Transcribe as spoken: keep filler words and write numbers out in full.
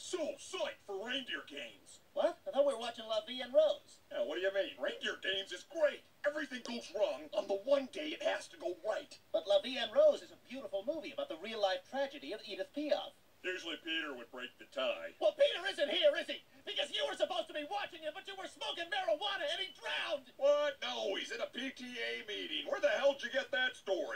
so psyched for reindeer games. What? I thought we were watching La Vie en Rose. Yeah, what do you mean? Reindeer games is great. Everything goes wrong on the one day it has to go right. But La Vie en Rose is a beautiful movie about the real-life tragedy of Edith Piaf. Usually Peter would break the tie. Well, Peter isn't here, is he? Because you were supposed to be watching it, but you were smoking marijuana and he drowned! What? No, he's at a P T A meeting. Where the hell did you get that story?